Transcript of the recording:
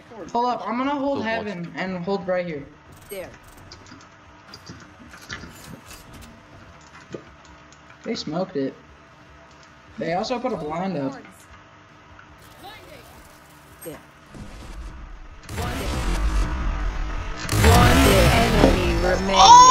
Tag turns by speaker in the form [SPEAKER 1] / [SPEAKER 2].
[SPEAKER 1] Hold up, I'm gonna hold
[SPEAKER 2] So
[SPEAKER 1] heaven and hold right here.
[SPEAKER 3] There.
[SPEAKER 1] They smoked it. They also put a blind up.
[SPEAKER 3] There.
[SPEAKER 4] One enemy remains.